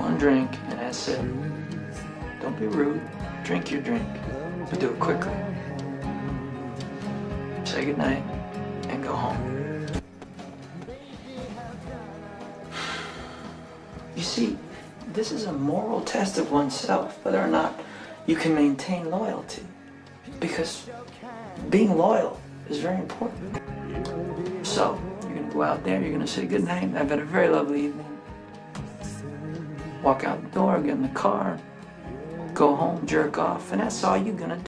one drink, and that's it. Don't be rude. Drink your drink, but do it quickly. Say goodnight and go home. You see, this is a moral test of oneself, whether or not you can maintain loyalty. Because being loyal is very important. So, you're going to go out there, you're going to say goodnight, I've had a very lovely evening. Walk out the door, get in the car, go home, jerk off, and that's all you're going to do.